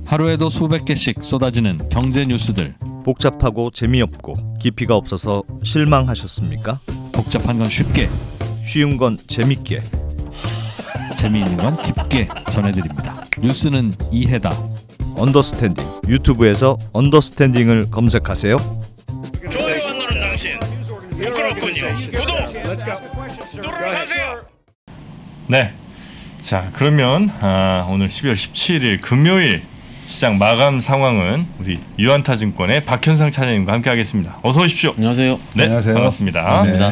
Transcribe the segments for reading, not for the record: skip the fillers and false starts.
하루에도 수백 개씩 쏟아지는 경제 뉴스들. 복잡하고 재미없고 깊이가 없어서 실망하셨습니까? 복잡한 건 쉽게, 쉬운 건 재밌게, 재미있는 건 깊게 전해드립니다. 뉴스는 이해다. 언더스탠딩. 유튜브에서 언더스탠딩을 검색하세요. 좋아요 안 누른 당신 부끄럽군요. 구독 누르세요. 네, 자 그러면 오늘 12월 17일 금요일 시장 마감 상황은 우리 유한타증권의 박현상 차장님과 함께하겠습니다. 어서 오십시오. 안녕하세요. 네, 안녕하세요. 반갑습니다. 반갑습니다.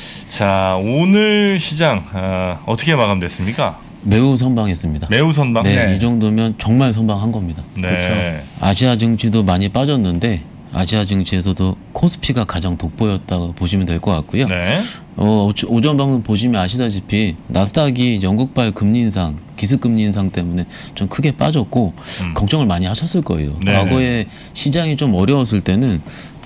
자 오늘 시장 어떻게 마감됐습니까? 매우 선방했습니다. 매우 선방. 네, 이 정도면 정말 선방한 겁니다. 네. 그렇죠. 아시아 증시도 많이 빠졌는데 아시아 증시에서도 코스피가 가장 돋보였다고 보시면 될 것 같고요. 네. 오전 방송 보시면 아시다시피 나스닥이 영국발 금리 인상, 기습금리 인상 때문에 좀 크게 빠졌고 걱정을 많이 하셨을 거예요. 네. 과거에 시장이 좀 어려웠을 때는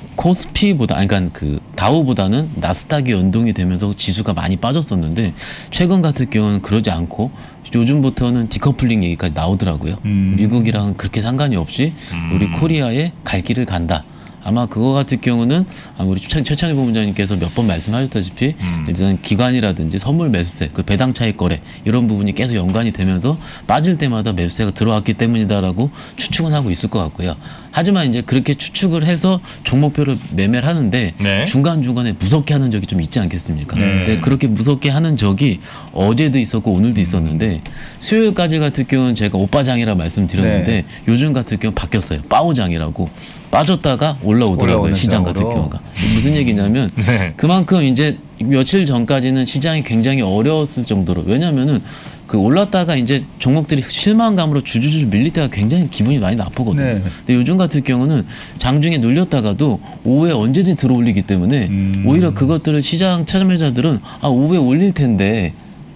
코스피보다, 그러니까 그 다우보다는 나스닥이 연동이 되면서 지수가 많이 빠졌었는데 최근 같은 경우는 그러지 않고 요즘부터는 디커플링 얘기까지 나오더라고요. 미국이랑은 그렇게 상관이 없이 우리 코리아에 갈 길을 간다. 아마 그거 같은 경우는 우리 최창희 부원장님께서 몇 번 말씀하셨다시피 일단 기관이라든지 선물 매수세, 그 배당 차익 거래 이런 부분이 계속 연관이 되면서 빠질 때마다 매수세가 들어왔기 때문이다라고 추측은 하고 있을 것 같고요. 하지만 이제 그렇게 추측을 해서 종목표를 매매를 하는데 네. 중간중간에 무섭게 하는 적이 좀 있지 않겠습니까? 근데 그렇게 무섭게 하는 적이 어제도 있었고 오늘도 있었는데 수요일까지 같은 경우는 제가 오빠장이라 말씀드렸는데 요즘 같은 경우 바뀌었어요. 빠오장이라고. 빠졌다가 올라오더라고요. 시장 같은 경우가. 무슨 얘기냐면 그만큼 이제 며칠 전까지는 시장이 굉장히 어려웠을 정도로, 왜냐면은 그 올랐다가 이제 종목들이 실망감으로 주주주 밀릴 때가 굉장히 기분이 많이 나쁘거든요. 근데 요즘 같은 경우는 장중에 눌렸다가도 오후에 언제든지 들어올리기 때문에 오히려 그것들을 시장 참여자들은 오후에 올릴 텐데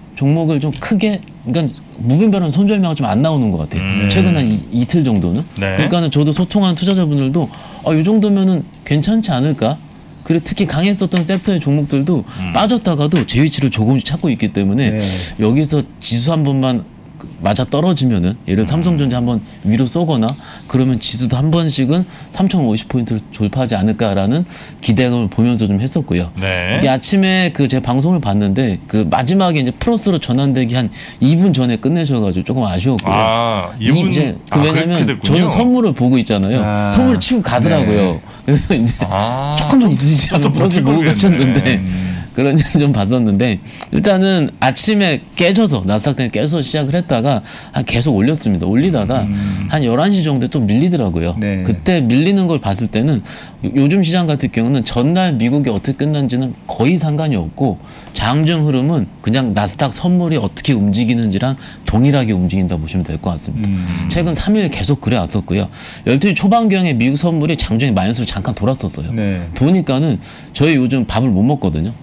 종목을 좀 크게, 그러니까 무분별한 손절매가 좀 안 나오는 것 같아요. 최근 한 이틀 정도는. 네. 그러니까는 저도 소통한 투자자분들도 이 정도면은 괜찮지 않을까? 그리고 특히 강했었던 섹터의 종목들도 빠졌다가도 제 위치를 조금씩 찾고 있기 때문에 여기서 지수 한 번만 맞아 떨어지면은, 예를 들어 삼성전자 한번 위로 쏘거나 그러면 지수도 한 번씩은 3,050포인트를 돌파하지 않을까라는 기대감을 보면서 좀 했었고요. 네. 이게 아침에 그 제 방송을 봤는데 그 마지막에 이제 플러스로 전환되기 한 2분 전에 끝내셔가지고 조금 아쉬웠고요. 2분. 이제 그렇게 왜냐면 됐군요. 저는 선물을 보고 있잖아요. 선물을 치고 가더라고요. 그래서 이제 조금만 있으시라면 플러스 보고 가셨는데 그런 얘기 좀 봤었는데, 일단은 아침에 깨져서 나스닥 때문에 깨져서 시작을 했다가 계속 올렸습니다. 올리다가 한 11시 정도에 또 밀리더라고요. 그때 밀리는 걸 봤을 때는 요즘 시장 같은 경우는 전날 미국이 어떻게 끝난지는 거의 상관이 없고 장중 흐름은 그냥 나스닥 선물이 어떻게 움직이는지랑 동일하게 움직인다 보시면 될 것 같습니다. 최근 3일 계속 그래 왔었고요. 12시 초반경에 미국 선물이 장중에 마이너스로 잠깐 돌았었어요. 도니까는 저희 요즘 밥을 못 먹거든요.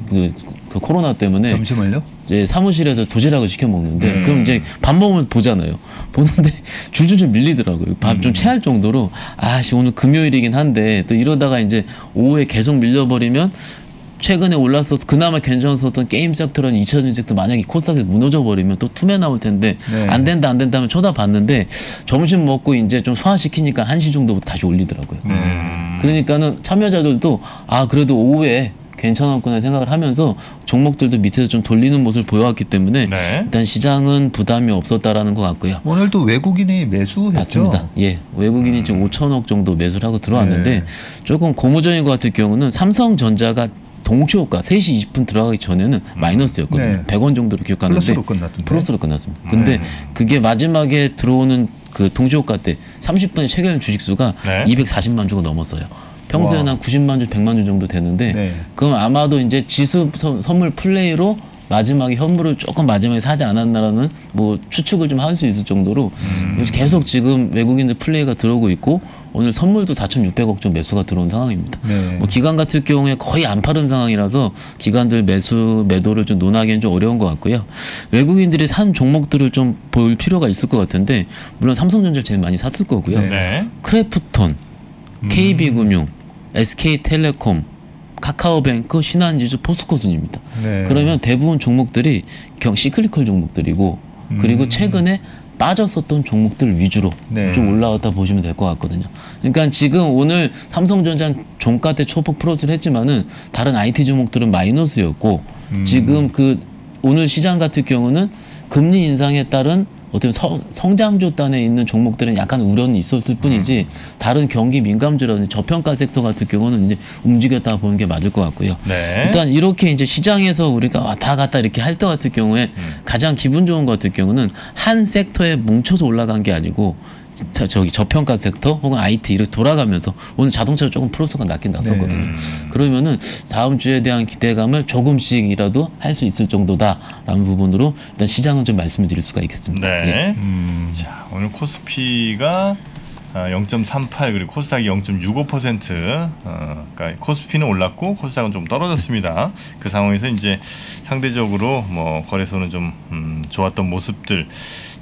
그 코로나 때문에 점심을요? 이제 사무실에서 도시락을 시켜 먹는데 그럼 이제 밥 먹으면 보잖아요. 보는데 줄줄줄 밀리더라고요. 밥 좀 체할 정도로 오늘 금요일이긴 한데 또 이러다가 이제 오후에 계속 밀려버리면 최근에 올랐어서 그나마 괜찮았었던 게임 섹터랑 2차전 섹터 만약에 코스닥에서 무너져 버리면 또 투매 나올 텐데 안 된다 하면 쳐다봤는데 점심 먹고 이제 좀 소화시키니까 1시 정도부터 다시 올리더라고요. 그러니까는 참여자들도 그래도 오후에 괜찮았구나 생각을 하면서 종목들도 밑에서 좀 돌리는 모습을 보여왔기 때문에 일단 시장은 부담이 없었다라는 것 같고요. 오늘도 외국인이 매수했죠? 맞습니다. 예, 외국인이 지금 5천억 정도 매수를 하고 들어왔는데 조금 고무적인 것 같은 경우는 삼성전자가 동시호가 3시 20분 들어가기 전에는 마이너스였거든요. 100원 정도로 기억하는데 플러스로 끝났던데. 플러스로 끝났습니다. 근데 그게 마지막에 들어오는 그 동시호가 때 30분에 체결 주식수가 240만 주가 넘었어요. 평소에는 한 90만 주, 100만 주 정도 되는데 그럼 아마도 이제 지수 선물 플레이로 마지막에 현물을 조금 마지막에 사지 않았나라는 뭐 추측을 좀 할 수 있을 정도로 계속 지금 외국인들 플레이가 들어오고 있고 오늘 선물도 4,600억 좀 매수가 들어온 상황입니다. 뭐 기관 같은 경우에 거의 안 파는 상황이라서 기관들 매도를 좀 논하기는 좀 어려운 것 같고요. 외국인들이 산 종목들을 좀 볼 필요가 있을 것 같은데 물론 삼성전자를 제일 많이 샀을 거고요. 크래프톤, KB금융, SK텔레콤, 카카오뱅크, 신한지주, 포스코순입니다. 그러면 대부분 종목들이 시클리컬 종목들이고 그리고 최근에 빠졌었던 종목들 위주로 네. 좀 올라왔다 보시면 될 것 같거든요. 그러니까 지금 오늘 삼성전자 종가 때 초폭 플러스를 했지만은 다른 IT 종목들은 마이너스였고 지금 그 오늘 시장 같은 경우는 금리 인상에 따른 어떻게 성장주 단에 있는 종목들은 약간 우려는 있었을 뿐이지 다른 경기 민감주라든지 저평가 섹터 같은 경우는 이제 움직였다 보는 게 맞을 것 같고요. 네. 일단 이렇게 이제 시장에서 우리가 왔다 갔다 이렇게 할 때 같은 경우에 가장 기분 좋은 것 같은 경우는 한 섹터에 뭉쳐서 올라간 게 아니고 저기 저평가 섹터 혹은 IT 이렇게 돌아가면서 오늘 자동차가 조금 플러스가 낮긴 났었거든요. 그러면은 다음 주에 대한 기대감을 조금씩이라도 할 수 있을 정도다라는 부분으로 일단 시장은 좀 말씀을 드릴 수가 있겠습니다. 네. 예. 자, 오늘 코스피가 0.38 그리고 코스닥이 0.65%. 그러니까 코스피는 올랐고 코스닥은 좀 떨어졌습니다. 그 상황에서 이제 상대적으로 뭐 거래소는 좀 좋았던 모습들.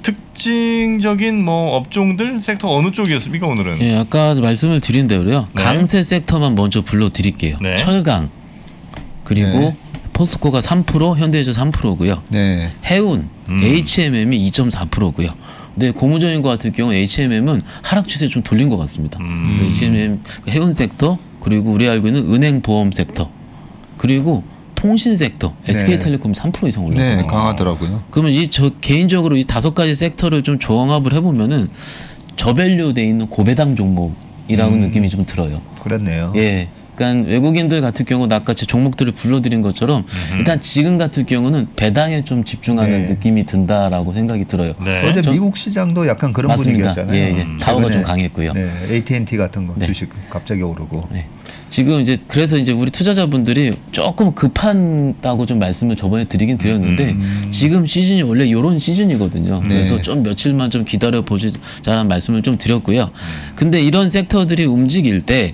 특징적인 뭐 업종들 섹터 어느 쪽이었습니까 오늘은? 예, 아까 말씀을 드린 대로요. 네. 강세 섹터만 먼저 불러드릴게요. 네. 철강 그리고 네. 포스코가 3%, 현대해서 3%고요. 네. 해운, HMM이 2.4%고요. 근데 고무적인 것 같은 경우 HMM은 하락 추세 좀 돌린 것 같습니다. HMM 해운 섹터 그리고 우리 알고 있는 은행 보험 섹터 그리고 통신 섹터 SK텔레콤이 3% 이상 올랐거든요. 네, 강하더라고요. 그러면 저 개인적으로 이 5가지 섹터를 좀 종합을 해보면은 저밸류돼 있는 고배당 종목이라고 느낌이 좀 들어요. 그렇네요. 예. 그러니까 외국인들 같은 경우는 아까 제 종목들을 불러드린 것처럼 일단 지금 같은 경우는 배당에 좀 집중하는 네. 느낌이 든다라고 생각이 들어요. 네. 어제 전- 미국 시장도 약간 그런 맞습니다. 분위기였잖아요. 예, 예. 타워가 최근에, 좀 강했고요. 네, AT&T 같은 거 네. 주식 갑자기 오르고. 네. 지금 이제 그래서 이제 우리 투자자분들이 조금 급한다고 좀 말씀을 저번에 드리긴 드렸는데 지금 시즌이 원래 이런 시즌이거든요. 그래서 좀 며칠만 좀 기다려 보시자라는 말씀을 좀 드렸고요. 근데 이런 섹터들이 움직일 때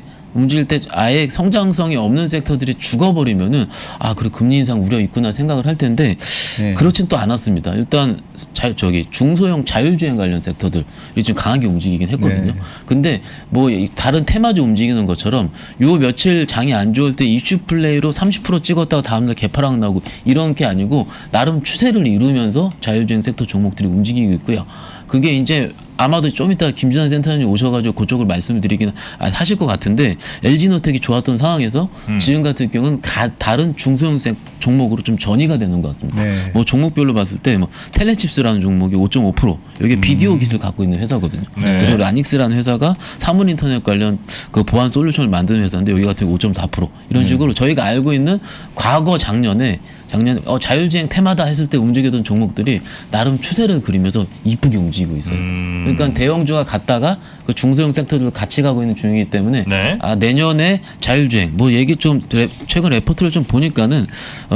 아예 성장성이 없는 섹터들이 죽어버리면은 아 그래 금리 인상 우려 있구나 생각을 할 텐데 네. 그렇진 또 않았습니다. 일단 저기 중소형 자율주행 관련 섹터들이 좀 강하게 움직이긴 했거든요. 네. 근데 뭐 다른 테마주 움직이는 것처럼 요 며칠 장이 안 좋을 때 이슈 플레이로 30% 찍었다가 다음날 개파락 나고 이런 게 아니고 나름 추세를 이루면서 자율주행 섹터 종목들이 움직이고 있고요. 그게 이제 아마도 좀 이따 김진환 센터장님 오셔가지고 그쪽을 말씀을 드리긴 하실 것 같은데 LG노텍이 좋았던 상황에서 지금 같은 경우는 다른 중소형 종목으로 좀 전이가 되는 것 같습니다. 네. 뭐 종목별로 봤을 때 뭐 텔레칩스라는 종목이 5.5% 이게 비디오 기술 갖고 있는 회사거든요. 네. 그리고 라닉스라는 회사가 사물인터넷 관련 그 보안 솔루션을 만드는 회사인데 여기 같은 경우 5.4% 이런 식으로 저희가 알고 있는 과거 작년에 자율주행 테마다 했을 때 움직이던 종목들이 나름 추세를 그리면서 이쁘게 움직이고 있어요. 그러니까 대형주가 갔다가 그 중소형 섹터들도 같이 가고 있는 중이기 때문에 네. 아 내년에 자율주행 뭐 얘기 좀 최근 레포트를 좀 보니까는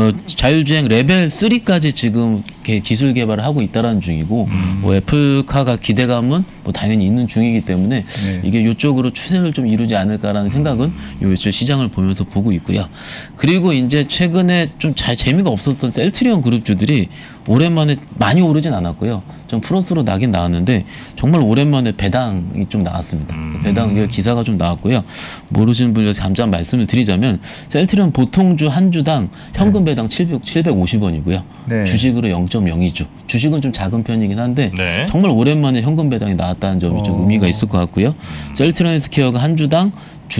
자율주행 레벨 3까지 지금 기술 개발을 하고 있다라는 중이고 뭐 애플카가 기대감은 뭐 당연히 있는 중이기 때문에 이게 이쪽으로 추세를 좀 이루지 않을까라는 생각은 요 시장을 보면서 보고 있고요. 그리고 이제 최근에 좀 재미가 없었던 셀트리온 그룹주들이 오랜만에 많이 오르진 않았고요. 좀 플러스로 나긴 나왔는데 정말 오랜만에 배당이 좀 나왔습니다. 배당 기사가 좀 나왔고요. 모르시는 분들 잠깐 말씀을 드리자면 셀트리온 보통주 한 주당 현금 배당 750원이고요. 네. 주식으로 0.02주. 주식은 좀 작은 편이긴 한데 네. 정말 오랜만에 현금 배당이 나왔다는 점이 좀 의미가 있을 것 같고요. 셀트리온 헬스케어가 한 주당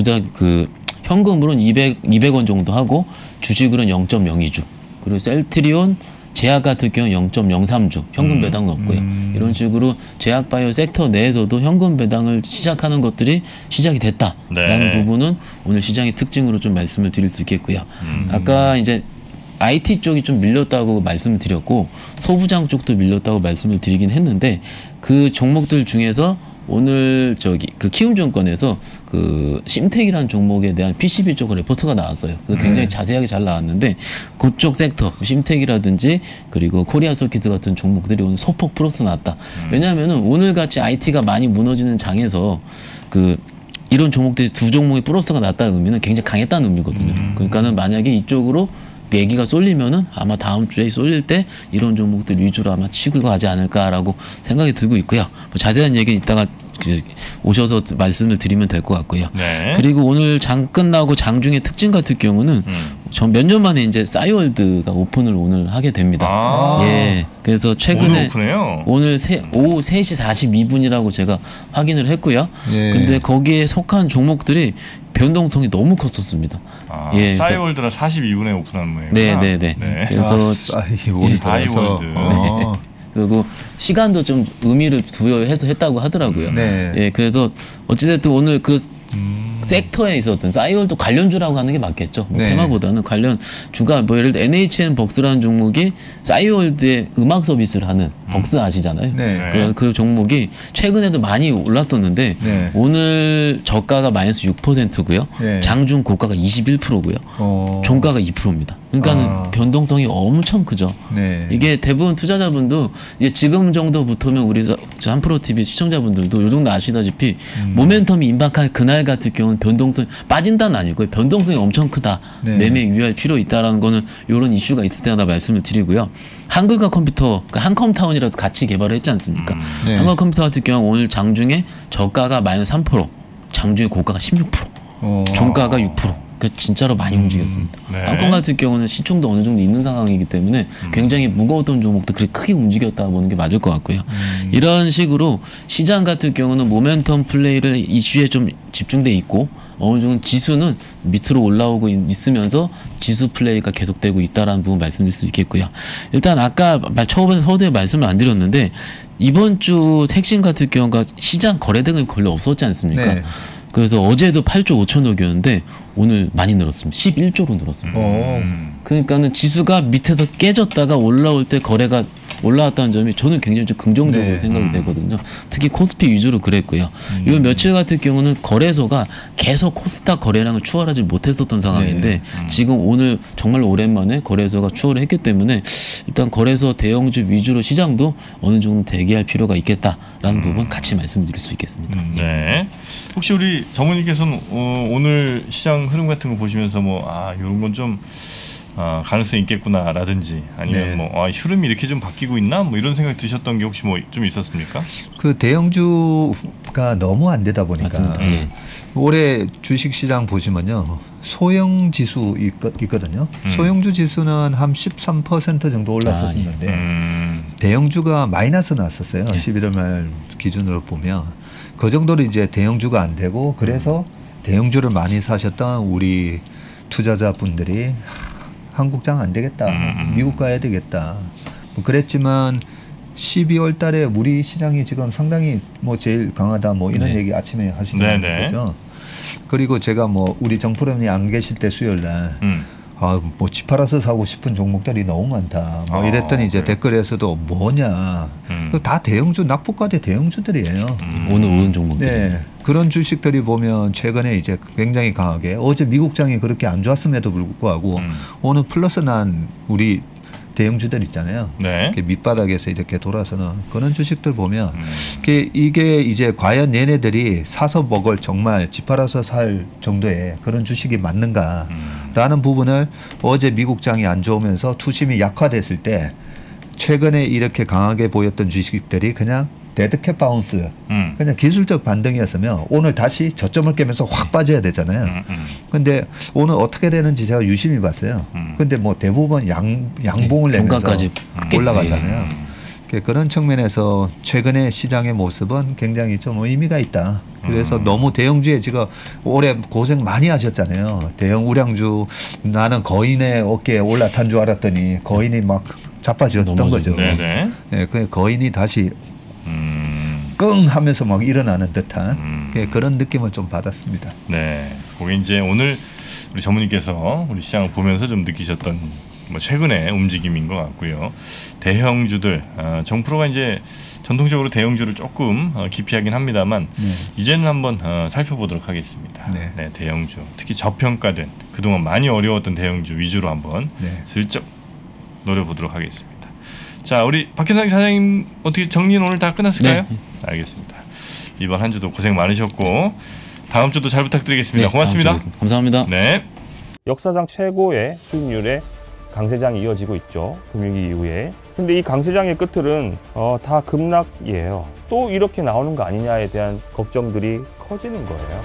그 현금으로는 200원 정도 하고 주식으로는 0.02주. 그리고 셀트리온 제약 같은 경우는 0.03주 현금 배당은 없고요. 이런 식으로 제약 바이오 섹터 내에서도 현금 배당을 시작하는 것들이 시작이 됐다라는 네. 부분은 오늘 시장의 특징으로 좀 말씀을 드릴 수 있겠고요. 아까 이제 IT 쪽이 좀 밀렸다고 말씀을 드렸고 소부장 쪽도 밀렸다고 말씀을 드리긴 했는데 그 종목들 중에서 오늘 그 키움증권에서 그 심텍이라는 종목에 대한 PCB 쪽 레포트가 나왔어요. 그래서 굉장히 자세하게 잘 나왔는데 그쪽 섹터 심텍이라든지 그리고 코리아서키트 같은 종목들이 오늘 소폭 플러스 나왔다. 왜냐하면은 오늘 같이 IT가 많이 무너지는 장에서 이런 종목들이 두 종목이 플러스가 났다는 의미는 굉장히 강했다는 의미거든요. 그러니까는 만약에 이쪽으로 얘기가 쏠리면은 아마 다음 주에 쏠릴 때 이런 종목들 위주로 아마 치고 가지 않을까라고 생각이 들고 있고요. 뭐 자세한 얘기는 이따가 오셔서 말씀을 드리면 될 것 같고요. 네. 그리고 오늘 장 끝나고 장중의 특징 같은 경우는 전 몇 년 만에 이제 싸이월드가 오픈을 오늘 하게 됩니다. 예. 그래서 최근에 오늘 오후 3시 42분이라고 제가 확인을 했고요. 예. 근데 거기에 속한 종목들이 변동성이 너무 컸었습니다. 예, 싸이월드라 42분에 오픈한 거예요. 네. 그래서 싸이월드. 그리고 시간도 좀 의미를 부여해서 했다고 하더라고요. 네. 예, 그래서 어찌됐든 오늘 그 섹터에 있었던 싸이월드 관련주라고 하는 게 맞겠죠. 뭐 네. 테마보다는 관련주가 뭐 예를 들어 NHN벅스라는 종목이 싸이월드의 음악 서비스를 하는 벅스 아시잖아요. 네. 그 종목이 최근에도 많이 올랐었는데 네. 오늘 저가가 마이너스 6%고요. 네. 장중 고가가 21%고요. 종가가 2%입니다. 그러니까는 변동성이 엄청 크죠. 네. 이게 대부분 투자자분도 이제 지금 정도부터면 우리 저 한프로TV 시청자분들도 요 정도 아시다시피 모멘텀이 임박할 그날 같은 경우는 변동성이 빠진다는 아니고요. 변동성이 엄청 크다. 네. 매매 유의할 필요 있다라는 거는 이런 이슈가 있을 때마다 말씀을 드리고요. 한글과 컴퓨터, 그러니까 한컴타운이라도 같이 개발을 했지 않습니까? 네. 한글 컴퓨터 같은 경우 오늘 장중에 저가가 마이너스 3%, 장중에 고가가 16%, 종가가 6%. 그러니까 진짜로 많이 움직였습니다. 네. 한컴 같은 경우는 시총도 어느 정도 있는 상황이기 때문에 굉장히 무거웠던 종목도 그렇게 크게 움직였다 보는 게 맞을 것 같고요. 이런 식으로 시장 같은 경우는 모멘텀 플레이를 이슈에 좀 집중돼 있고 어느 정도 지수는 밑으로 올라오고 있으면서 지수 플레이가 계속되고 있다라는 부분 말씀드릴 수 있겠고요. 일단 아까 처음에 서두에 말씀을 안 드렸는데 이번 주 핵심 같은 경우가 시장 거래대금이 거의 없었지 않습니까? 네. 그래서 어제도 8조 5천억이었는데 오늘 많이 늘었습니다. 11조로 늘었습니다. 그러니까는 지수가 밑에서 깨졌다가 올라올 때 거래가 올라왔다는 점이 저는 굉장히 좀 긍정적으로 네. 생각이 되거든요. 특히 코스피 위주로 그랬고요. 이번 며칠 같은 경우는 거래소가 계속 코스닥 거래량을 추월하지 못했었던 상황인데 지금 오늘 정말 오랜만에 거래소가 추월을 했기 때문에 일단 거래소 대형주 위주로 시장도 어느 정도 대기할 필요가 있겠다라는 부분 같이 말씀드릴 수 있겠습니다. 네. 혹시 우리 전문님께서는 오늘 시장 흐름 같은 거 보시면서 이런 건 좀 가능성이 있겠구나라든지 아니면 네. 흐름이 이렇게 좀 바뀌고 있나 이런 생각 드셨던 게 혹시 좀 있었습니까? 그 대형주가 너무 안 되다 보니까 올해 주식시장 보시면요 소형 지수 있거든요. 소형주 지수는 한 13% 정도 올랐었는데 대형주가 마이너스 났었어요. 11월 말 기준으로 보면 그 정도로 이제 대형주가 안 되고 그래서 대형주를 많이 사셨던 우리 투자자분들이 한국장 안 되겠다. 미국 가야 되겠다. 그랬지만 12월 달에 우리 시장이 지금 상당히 제일 강하다 이런 얘기 아침에 하시더라고요. 그죠? 그리고 제가 우리 정프로님이 안 계실 때 수요일 날 집 팔아서 사고 싶은 종목들이 너무 많다. 이랬더니 이제 댓글에서도 뭐냐. 다 대형주, 낙폭과대 대형주들이에요. 오늘 오른 종목들. 네. 그런 주식들이 보면 최근에 이제 굉장히 강하게 어제 미국장이 그렇게 안 좋았음에도 불구하고 오늘 플러스 난 우리 대형주들 있잖아요. 네. 밑바닥에서 이렇게 돌아서는 그런 주식들 보면 이게 이제 과연 얘네들이 사서 먹을 정말 집 팔아서 살 정도의 그런 주식이 맞는가라는 부분을 어제 미국장이 안 좋으면서 투심이 약화됐을 때 최근에 이렇게 강하게 보였던 주식들이 그냥 데드캣 바운스 그냥 기술적 반등이었으면 오늘 다시 저점을 깨면서 확 빠져야 되잖아요. 근데 오늘 어떻게 되는지 제가 유심히 봤어요. 근데 대부분 양봉을 내면서 올라가잖아요. 그런 측면에서 최근의 시장의 모습은 굉장히 좀 의미가 있다. 그래서 너무 대형주에 지금 올해 고생 많이 하셨잖아요. 대형 우량주 나는 거인의 어깨에 올라탄 줄 알았더니 거인이 막 자빠졌던 거죠. 네네. 네, 그 거인이 다시 끙 하면서 막 일어나는 듯한 그런 느낌을 좀 받았습니다. 네, 그게 이제 오늘 우리 전문님께서 우리 시장을 보면서 좀 느끼셨던 최근의 움직임인 것 같고요. 대형주들, 정프로가 이제 전통적으로 대형주를 조금 기피하긴 합니다만 이제는 한번 살펴보도록 하겠습니다. 네, 대형주, 특히 저평가된 그동안 많이 어려웠던 대형주 위주로 한번 슬쩍 노려보도록 하겠습니다. 자, 우리 박현상 사장님 어떻게 정리는 오늘 다 끝났을까요? 네. 알겠습니다. 이번 한 주도 고생 많으셨고 다음 주도 잘 부탁드리겠습니다. 고맙습니다. 감사합니다. 네. 역사상 최고의 수익률의 강세장이 이어지고 있죠. 금융위기 이후에. 근데 이 강세장의 끝들은 다 급락이에요. 또 이렇게 나오는 거 아니냐에 대한 걱정들이 커지는 거예요.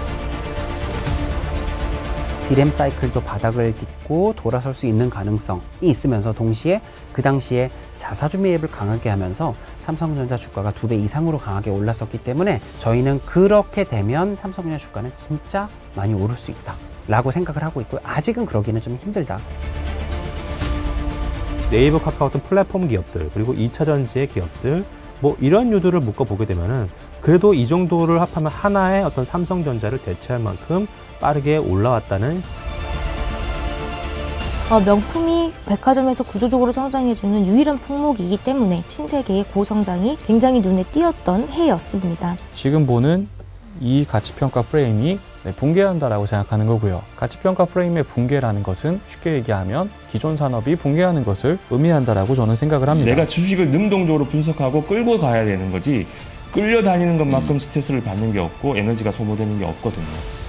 디램 사이클도 바닥을 딛고 돌아설 수 있는 가능성이 있으면서 동시에 그 당시에 자사주 매입을 강하게 하면서 삼성전자 주가가 2배 이상으로 강하게 올랐었기 때문에 저희는 그렇게 되면 삼성전자 주가는 진짜 많이 오를 수 있다 라고 생각을 하고 있고요. 아직은 그러기는 좀 힘들다. 네이버, 카카오톡 플랫폼 기업들, 그리고 2차전지의 기업들, 뭐 이런 유두를 묶어보게 되면은 그래도 이 정도를 합하면 하나의 어떤 삼성전자를 대체할 만큼 빠르게 올라왔다는. 명품이 백화점에서 구조적으로 성장해주는 유일한 품목이기 때문에 신세계의 고성장이 굉장히 눈에 띄었던 해였습니다. 지금 보는 이 가치평가 프레임이 붕괴한다라고 생각하는 거고요. 가치평가 프레임의 붕괴라는 것은 쉽게 얘기하면 기존 산업이 붕괴하는 것을 의미한다라고 저는 생각을 합니다. 내가 주식을 능동적으로 분석하고 끌고 가야 되는 거지 끌려다니는 것만큼 스트레스를 받는 게 없고 에너지가 소모되는 게 없거든요.